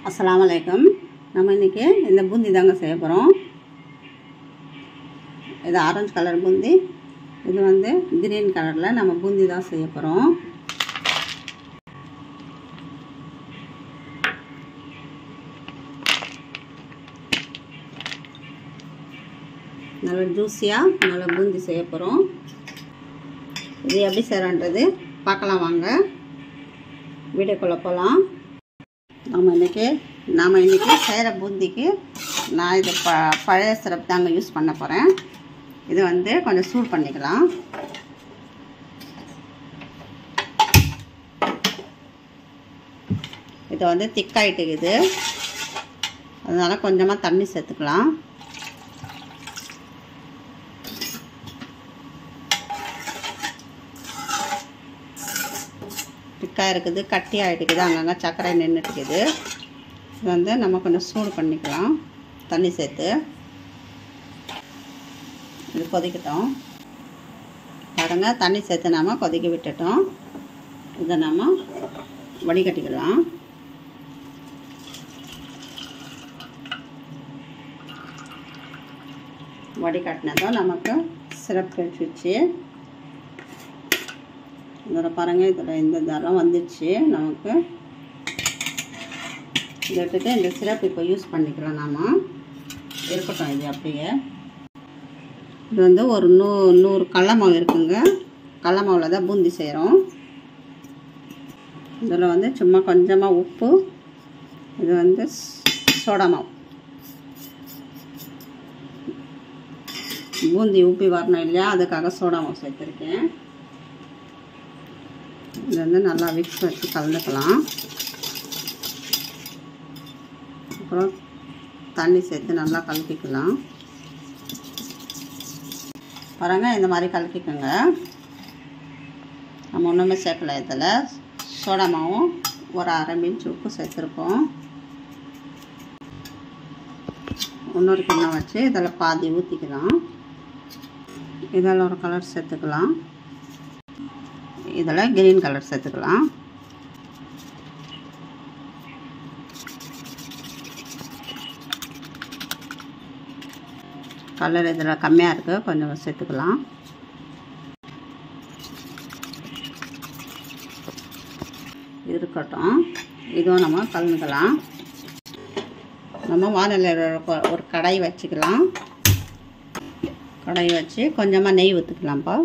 अस्सलाम वालेकुम। நம்ம இன்னைக்கு இந்த பூந்தி தாங்க செய்ய போறோம். இது ஆரஞ்சு கலர் பூந்தி, இது வந்து கிரீன் கலர்ல நம்ம பூந்தி தான் செய்ய போறோம். நல்ல ஜூஸியா நல்ல பூந்தி செய்ய போறோம். இது எப்படி செய்யறோன்றது பார்க்கலாம் வாங்க. வீடியோக்குள்ள போலாம். நாம இன்னைக்கு செய்கிற பூந்திக்கு நான் இது பழைய சிரப் தாங்க யூஸ் பண்ண போகிறேன். இது வந்து கொஞ்சம் சூடு பண்ணிக்கலாம். இது வந்து திக்காயிட்டு இது, அதனால் கொஞ்சமாக தண்ணி சேர்த்துக்கலாம். திக்காக இருக்குது, கட்டி ஆகிட்டுக்குது, அங்கங்கே சர்க்கரை நின்றுட்டுக்குது. இது வந்து நம்ம கொஞ்சம் சூடு பண்ணிக்கலாம் தண்ணி சேர்த்து. இது கொதிக்கட்டும் பாருங்க. தண்ணி சேர்த்து நாம் கொதிக்க விட்டுட்டோம். இதை நம்ம வடிகட்டிக்கலாம். வடிகட்டினதும் நமக்கு சிரப் கிடைச்சிச்சு. இதில் பாருங்கள், இதில் இந்த தரம் வந்துடுச்சு நமக்கு. இதை எடுத்துகிட்டு இந்த சிரப் இப்போ யூஸ் பண்ணிக்கலாம். நாம் இருக்கட்டும் இது அப்படியே. இது வந்து ஒரு 100 கடல மாவு இருக்குங்க. கடல மாவில் தான் பூந்தி செய்கிறோம். இதில் வந்து சும்மா கொஞ்சமாக உப்பு, இது வந்து சோடா மாவு. பூந்தி உப்பி வரணும் இல்லையா, அதுக்காக சோடா மாவு சேர்த்துருக்கேன். இது வந்து நல்லா மிக்ஸ் வச்சு கலந்துக்கலாம். அப்புறம் தண்ணி சேர்த்து நல்லா கலக்கிக்கலாம். பாருங்க, இந்த மாதிரி கலக்கிக்கோங்க. நம்ம ஒன்றுமே சேர்க்கல. இதில் சோடா மாவும் ஒரு அரை இன்ச் உப்பு சேர்த்துருக்கோம். இன்னொரு கிண்ணம் வச்சு இதில் பாதி ஊற்றிக்கலாம். இதில் ஒரு கலர் சேர்த்துக்கலாம். இதில் கிரீன் கலர் சேர்த்துக்கலாம். கலர் இதில் கம்மியாக இருக்குது, கொஞ்சம் சேர்த்துக்கலாம். இருக்கட்டும், இதுவும் நம்ம கலந்துக்கலாம். நம்ம வானலில் ஒரு கடாய் வச்சுக்கலாம். கடாய் வச்சு கொஞ்சமாக நெய் ஊற்றிக்கலாம்ப்பா.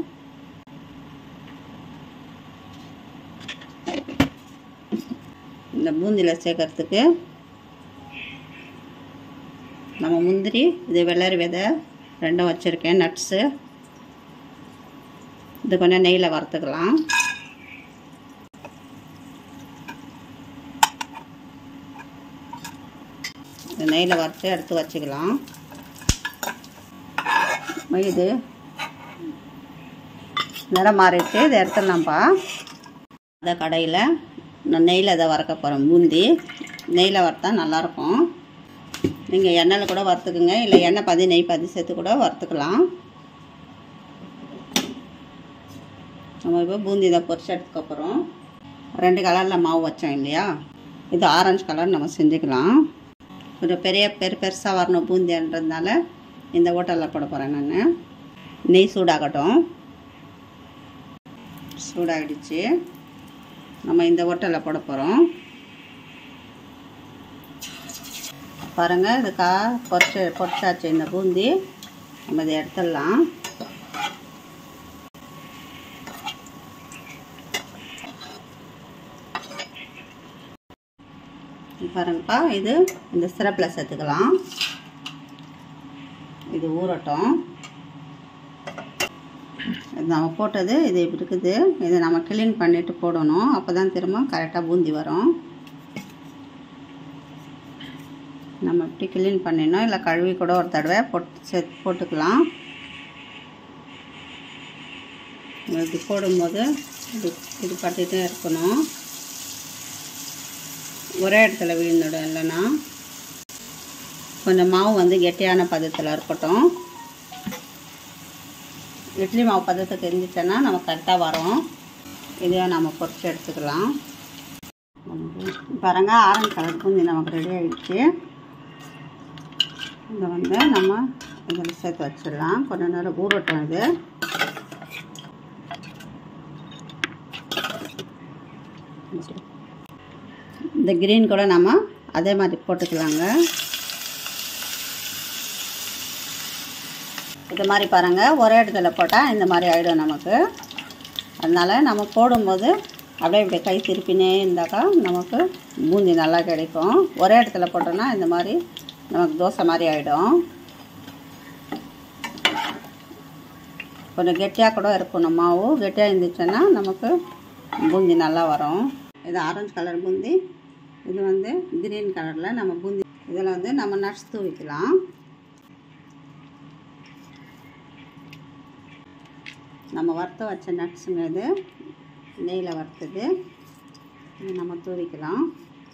இந்த பூந்தியில் சேர்க்கறதுக்கு நம்ம முந்திரி, இது வெள்ளரி விதை ரெண்டும் வச்சுருக்கேன், நட்ஸு. இது கொஞ்சம் நெய்யில் வறுத்துக்கலாம். நெய்யில் வறுத்து எடுத்து வச்சுக்கலாம். இது நிறம் மாறிட்டு இதை எடுத்துடலாம்ப்பா. அந்த கடையில் நான் நெய்யில் அதை வறுக்க போகிறேன். பூந்தி நெய்யில் வறுத்தா நல்லாயிருக்கும். நீங்கள் எண்ணெயில் கூட வறுத்துக்குங்க, இல்லை எண்ணெய் பாதி நெய் பாதி சேர்த்து கூட வறுத்துக்கலாம். நம்ம இப்போ பூந்தி இதை பொரிச்சு எடுத்துக்க போகிறோம். 2 கலரில் மாவு வச்சோம் இல்லையா, இது ஆரஞ்சு கலர் நம்ம செஞ்சுக்கலாம். கொஞ்சம் பெருசாக வரணும் பூந்தின்றதுனால இந்த ஹோட்டலில் போட போகிறேன் நான். நெய் சூடாகட்டும். சூடாகிடுச்சு, நம்ம இந்த ஹோட்டலில் போட போகிறோம். பாருங்கள், இதுக்கா பொரிச்சாச்சு இந்த பூந்தி. நம்ம இதை எடுத்துடலாம். பாருங்கப்பா, இது இந்த சிரப்பில் சேர்த்துக்கலாம். இது ஊறட்டும். இது நம்ம போட்டது இது இப்படி இருக்குது. இதை நம்ம க்ளீன் பண்ணிவிட்டு போடணும், அப்போ தான் திரும்ப கரெக்டாக பூந்தி வரும். நம்ம இப்படி க்ளீன் பண்ணிடணும், இல்லை கழுவி கூட ஒரு தடவை போட்டுக்கலாம். இப்படி போடும்போது இது பட்டுகிட்டே இருக்கணும், ஒரே இடத்துல விழுந்துடும். இல்லைன்னா கொஞ்சம் மாவு வந்து கெட்டியான பதத்தில் இருக்கட்டும். இட்லி மாவு பதத்துக்கு இருந்துச்சுன்னா நம்ம கரெக்டாக வரோம். இதையும் நம்ம பொரிச்சு எடுத்துக்கலாம். பாருங்க ஆரஞ்சு கலர் பூந்தி நமக்கு ரெடி ஆகிடுச்சு. இதை வந்து நம்ம இதில் சேர்த்து வச்சிடலாம். கொஞ்சம் நேரம் ஊறட்டும். இது இந்த கிரீன் கூட நம்ம அதே மாதிரி போட்டுக்கலாங்க. இது மாதிரி பாருங்கள், ஒரே இடத்துல போட்டால் இந்த மாதிரி ஆகிடும் நமக்கு. அதனால் நம்ம போடும்போது அப்படியே இப்படி கை திருப்பினே இருந்தாக்கா நமக்கு பூந்தி நல்லா கிடைக்கும். ஒரே இடத்துல போட்டோன்னா இந்த மாதிரி நமக்கு தோசை மாதிரி ஆகிடும். கொஞ்சம் கெட்டியாக கூட இருக்கணும். மாவு கெட்டியாக இருந்துச்சுன்னா நமக்கு பூந்தி நல்லா வரும். இது ஆரஞ்சு கலர் பூந்தி, இது வந்து கிரீன் கலரில் நம்ம பூந்தி. இதில் வந்து நம்ம நட்ஸ் தூவிக்கலாம். நம்ம வறுத்த வச்ச நட்ஸுங்க, இது நெய்யில் வறுத்தது. இது நம்ம தூவிக்கலாம்.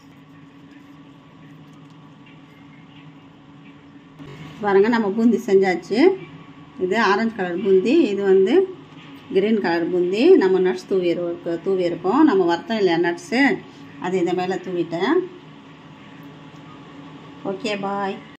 பாருங்கள், நம்ம பூந்தி செஞ்சாச்சு. இது ஆரஞ்சு கலர் பூந்தி, இது வந்து கிரீன் கலர் பூந்தி. நம்ம நட்ஸ் தூவியிருக்கோம். நம்ம வறுத்தோம் இல்லையா நட்ஸு, அது இதை மேலே தூவிட்டேன். ஓகே, பாய்.